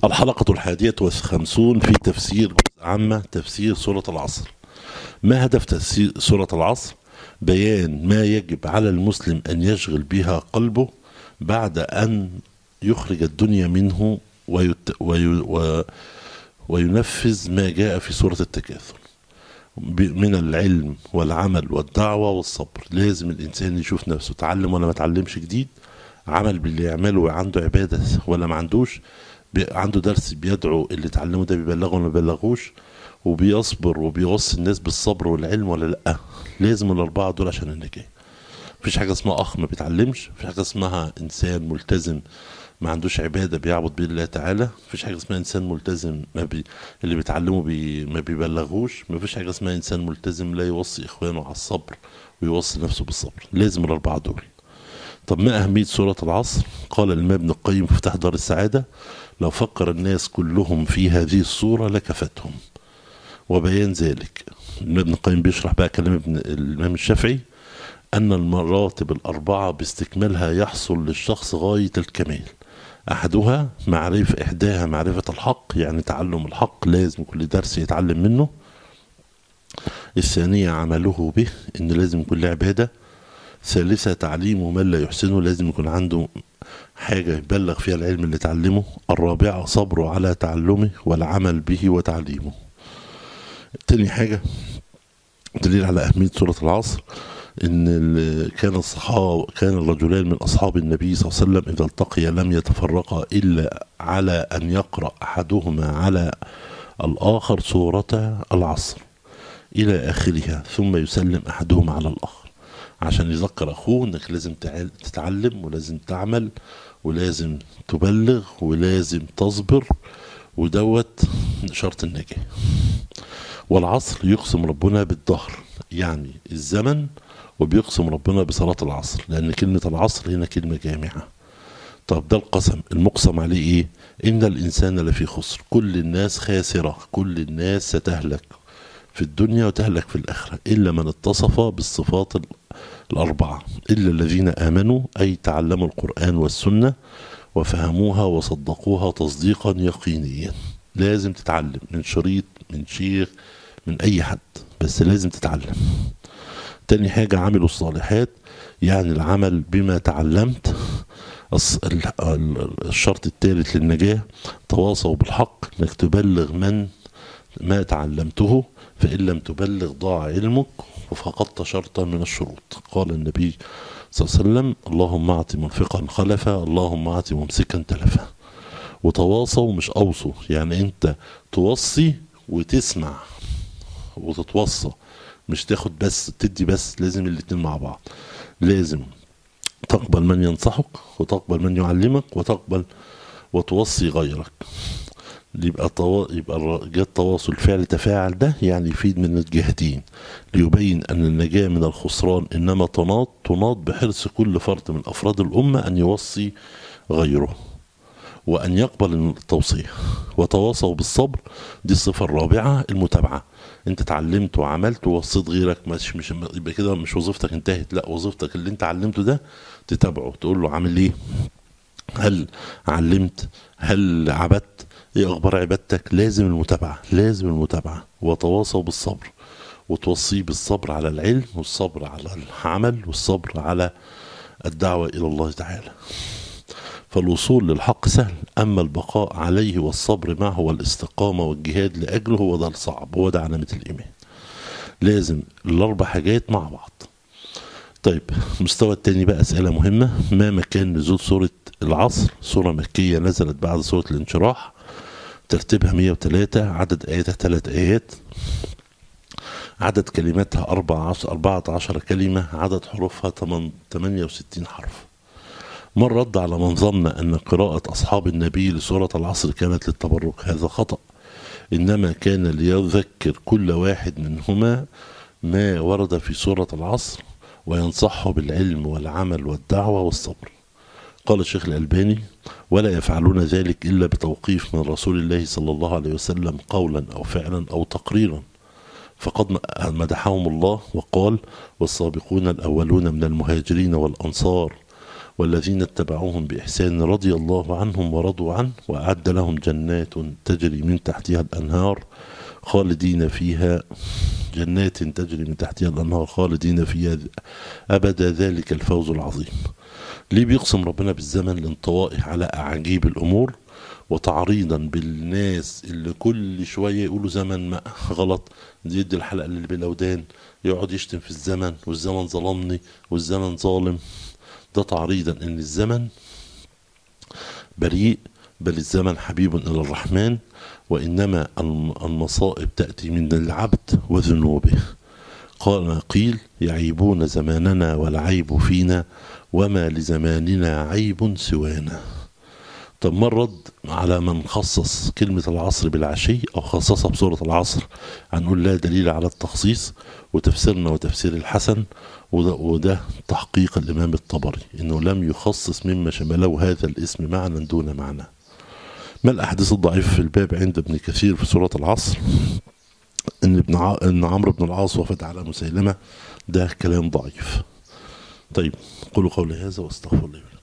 الحلقة 51 في تفسير جزء عامة تفسير سورة العصر. ما هدف تفسير سورة العصر؟ بيان ما يجب على المسلم أن يشغل بها قلبه بعد أن يخرج الدنيا منه وينفذ ما جاء في سورة التكاثر من العلم والعمل والدعوة والصبر. لازم الإنسان يشوف نفسه تعلم ولا ما تعلمش جديد، عمل باللي يعمله وعنده عبادة ولا ما عندوش، عنده درس بيدعو اللي اتعلمه ده بيبلغه ولا ما بيبلغوش، وبيصبر وبيوصي الناس بالصبر والعلم ولا لا. لازم الأربعة دول عشان النجاة. مفيش حاجة اسمها أخ ما بيتعلمش، مفيش حاجة اسمها إنسان ملتزم ما عندوش عبادة بيعبد بالله تعالى، مفيش حاجة اسمها إنسان ملتزم اللي بيتعلمه ما بيبلغوش، مفيش حاجة اسمها إنسان ملتزم لا يوصي إخوانه على الصبر ويوصي نفسه بالصبر. لازم الأربعة دول. طب ما أهمية سورة العصر؟ قال الإمام ابن القيم في مفتاح دار السعادة: لو فكر الناس كلهم في هذه السورة لكفتهم. وبيان ذلك ابن القيم بيشرح بقى كلام الإمام الشافعي أن المراتب الأربعة باستكمالها يحصل للشخص غاية الكمال. إحداها معرفة الحق، يعني تعلم الحق، لازم كل درس يتعلم منه. الثانية عمله به، إن لازم يكون له عبادة. ثالثة تعليمه من لا يحسنه، لازم يكون عنده حاجة يبلغ فيها العلم اللي تعلمه. الرابعة صبره على تعلمه والعمل به وتعليمه. تاني حاجة دليل على أهمية سورة العصر إن كان الرجلان من أصحاب النبي صلى الله عليه وسلم إذا التقيا لم يتفرقا إلا على أن يقرأ أحدهما على الآخر سورة العصر إلى آخرها، ثم يسلم أحدهما على الآخر، عشان يذكر أخوه إنك لازم تتعلم ولازم تعمل ولازم تبلغ ولازم تصبر، ودوت شرط النجاة. والعصر يقسم ربنا بالدهر، يعني الزمن، وبيقسم ربنا بصلاة العصر، لأن كلمة العصر هنا كلمة جامعة. طب ده القسم المقسم عليه إيه؟ إن الإنسان لفي خسر، كل الناس خاسرة، كل الناس ستهلك في الدنيا وتهلك في الآخرة إلا من اتصف بالصفات الأربعة، إلا الذين آمنوا، أي تعلموا القرآن والسنة وفهموها وصدقوها تصديقا يقينيا. لازم تتعلم من شريط، من شيخ، من أي حد، بس لازم تتعلم. تاني حاجة عملوا الصالحات، يعني العمل بما تعلمت. الشرط الثالث للنجاة تواصوا بالحق، انك تبلغ من ما تعلمته، فإن لم تبلغ ضاع علمك وفقدت شرطا من الشروط. قال النبي صلى الله عليه وسلم: اللهم اعط منفقا خلفا، اللهم اعط ممسكا تلفا. وتواصوا مش أوصوا، يعني أنت توصي وتسمع وتتوصى، مش تاخد بس تدي بس، لازم الاتنين مع بعض. لازم تقبل من ينصحك وتقبل من يعلمك وتوصي غيرك. يبقى جاء التواصل فعل تفاعل، ده يعني يفيد من الجهتين، ليبين أن النجاة من الخسران إنما تناط بحرص كل فرد من أفراد الأمة أن يوصي غيره وأن يقبل التوصية. وتواصوا بالصبر، دي الصفة الرابعة، المتابعة. انت اتعلمت وعملت ووصيت غيرك، مش يبقى كده مش وظيفتك انتهت، لا، وظيفتك اللي انت علمته ده تتابعه، تقول له عامل ايه، هل علمت، هل عبدت، ايه اخبار عبادتك. لازم المتابعة. وتواصوا بالصبر، وتوصيه بالصبر على العلم والصبر على العمل والصبر على الدعوة إلى الله تعالى. فالوصول للحق سهل، أما البقاء عليه والصبر معه والاستقامة والجهاد لأجله هو ده الصعب، هو ده علامة الإيمان. لازم الأربع حاجات مع بعض. طيب المستوى التاني بقى أسئلة مهمة. ما مكان نزول سورة العصر؟ سورة مكية نزلت بعد سورة الانشراح، ترتيبها 103، عدد آياتها 3 آيات، عدد كلماتها 14 كلمة، عدد حروفها 68 حرف. من رد على من ظن أن قراءة أصحاب النبي لسورة العصر كانت للتبرك، هذا خطأ، إنما كان ليذكر كل واحد منهما ما ورد في سورة العصر وينصحه بالعلم والعمل والدعوة والصبر. قال الشيخ الألباني: ولا يفعلون ذلك إلا بتوقيف من رسول الله صلى الله عليه وسلم قولا أو فعلا أو تقريرا، فقد مدحهم الله وقال: والسابقون الأولون من المهاجرين والأنصار والذين اتبعوهم بإحسان رضي الله عنهم ورضوا عنه وأعد لهم جنات تجري من تحتها الأنهار خالدين فيها جنات تجري من تحتها الأنهار خالدين فيها أبدا ذلك الفوز العظيم. ليه بيقسم ربنا بالزمن؟ لانطوائه على أعاجيب الأمور وتعريضا بالناس اللي كل شوية يقولوا زمن ما غلط، يدي الحلقة اللي بالأودان، يقعد يشتم في الزمن والزمن ظلمني والزمن ظالم. ده تعريضا ان الزمن بريء، بل الزمن حبيب الى الرحمن، وانما المصائب تأتي من العبد وذنوبه. قيل يعيبون زماننا والعيب فينا وما لزماننا عيب سوانا. طب ما الرد على من خصص كلمة العصر بالعشي أو خصصها بسورة العصر؟ هنقول لا دليل على التخصيص، وتفسيرنا وتفسير الحسن وده تحقيق الإمام الطبري إنه لم يخصص مما شمله هذا الاسم معنى دون معنى. ما الأحاديث الضعيفة في الباب عند ابن كثير في سورة العصر؟ إن عمرو بن العاص وفد على مسيلمة، ده كلام ضعيف. طيب قولوا قولي هذا واستغفر الله.